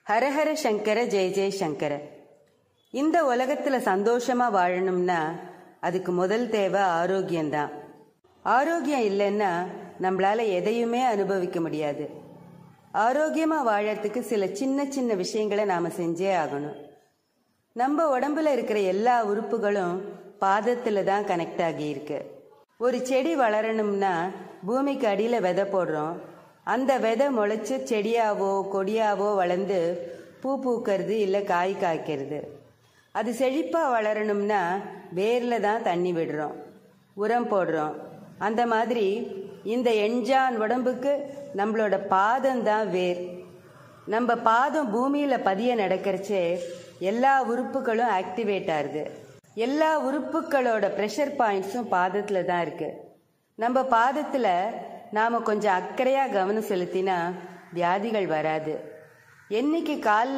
ஹரஹர சங்கர ஜெய ஜெய சங்கர. இந்த உலகத்துல சந்தோஷமா வாழணும்னா அதுக்கு முதல் தேவை ஆரோக்கியம்தான். ஆரோக்கியம் இல்லைன்னா நம்மளால எதையுமே அனுபவிக்க முடியாது. ஆரோக்கியமா வாழறதுக்கு சில சின்ன சின்ன விஷயங்களை நாம செஞ்சே ஆகணும். நம்ம உடம்புல இருக்கிற எல்லா உறுப்புகளும் பாதத்துல தான் கனெக்ட் ஆகி இருக்கு. ஒரு செடி வளரணும்னா பூமிக்கு அடியில விதை போடுறோம். அந்த விதை முளைச்சு செடியாவோ கொடியாவோ வளர்ந்து பூ பூக்கிறது இல்லை காய் காய்க்கிறது. அது செழிப்பா வளரணும்னா வேர்ல தான் தண்ணி விடுறோம், உரம் போடுறோம். அந்த மாதிரி இந்த எண்ஜான் உடம்புக்கு நம்மளோட பாதம் தான் வேர். நம்ம பாதம் பூமியில பதிய நடக்கிறச்சே எல்லா உறுப்புகளும் ஆக்டிவேட் ஆகுது. எல்லா உறுப்புகளோட ப்ரெஷர் பாயிண்ட்ஸும் பாதத்துல தான் இருக்கு. நம்ம பாதத்துல நாம கொஞ்சம் அக்கறையா கவனம் செலுத்தினா வியாதிகள் வராது. என்னைக்கு காலில்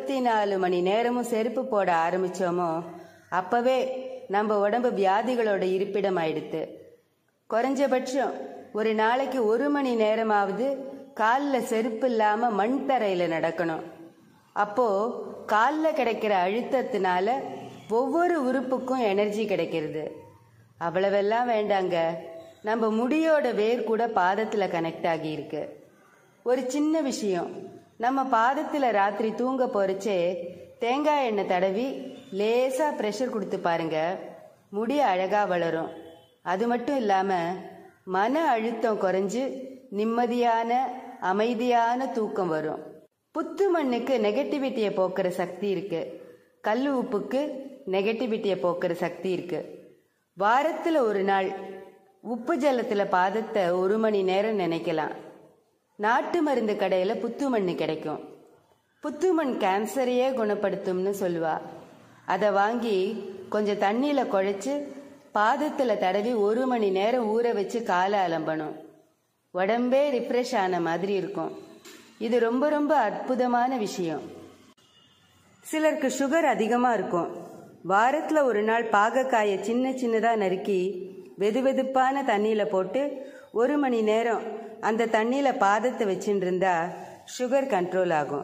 24 மணி நேரமும் செருப்பு போட ஆரம்பிச்சோமோ அப்பவே நம்ம உடம்பு வியாதிகளோட இருப்பிடம் ஆயிடுத்து. குறைஞ்சபட்சம் ஒரு நாளைக்கு 1 மணி நேரமாவது காலில் செருப்பு இல்லாம மண் தரையில நடக்கணும். அப்போ காலில் கிடைக்கிற அழுத்தத்தினால ஒவ்வொரு உறுப்புக்கும் எனர்ஜி கிடைக்கிறது. அவ்வளவெல்லாம் வேண்டாங்க, நம்ம முடியோட வேர் கூட பாதத்துல கனெக்ட் ஆகி இருக்கு. ஒரு சின்ன விஷயம், நம்ம பாதத்துல ராத்திரி தூங்க போறச்சே தேங்காய் எண்ணெய் தடவி லேசா ப்ரெஷர் கொடுத்து பாருங்க, முடி அழகா வளரும். அது மட்டும் இல்லாம மன அழுத்தம் குறைஞ்சு நிம்மதியான அமைதியான தூக்கம் வரும். புத்து மண்ணுக்கு நெகட்டிவிட்டியை போக்குற சக்தி இருக்கு. கல் உப்புக்கு நெகட்டிவிட்டியை போக்குற சக்தி இருக்கு. வாரத்துல ஒரு நாள் உப்பு ஜலத்துல பாதத்தை 1 மணி நேரம் நினைக்கலாம். நாட்டு மருந்து கடையில புத்துமண் கிடைக்கும். புத்துமண் கேன்சரையே குணப்படுத்தும்னு சொல்லுவா. அதை வாங்கி கொஞ்சம் தண்ணியில குழைச்சு பாதத்துல தடவி 1 மணி நேரம் ஊற வச்சு காலை அலம்பணும். உடம்பே ரிஃப்ரெஷ் ஆன மாதிரி இருக்கும். இது ரொம்ப ரொம்ப அற்புதமான விஷயம். சிலருக்கு சுகர் அதிகமா இருக்கும். வாரத்துல ஒரு நாள் பாகக்காயை சின்ன சின்னதா நறுக்கி வெதுவெதுப்பான தண்ணியில போட்டு 1 மணி நேரம் அந்த தண்ணியில பாதத்தை வச்சுட்டு இருந்தா சுகர் கண்ட்ரோல் ஆகும்.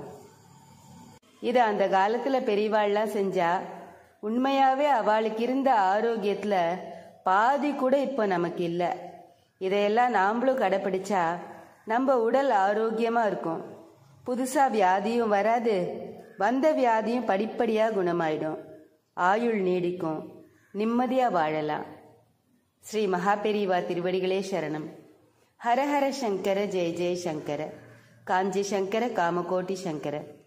இதை அந்த காலத்துல பெரியவாள்லாம் செஞ்சா உண்மையாவே அவளுக்கு இருந்த ஆரோக்கியத்துல பாதி கூட இப்போ நமக்கு இல்லை. இதையெல்லாம் நாமளும் கடைப்பிடிச்சா நம்ம உடல் ஆரோக்கியமா இருக்கும். புதுசா வியாதியும் வராது, வந்த வியாதியும் படிப்படியா குணமாயிடும். ஆயுள் நீடிக்கும், நிம்மதியா வாழலாம். ஸ்ரீ மகாபெரிவா திருவடிகளே சரணம். ஹரஹர சங்கர ஜெய ஜெய சங்கர. காஞ்சி சங்கர காமகோட்டி சங்கர.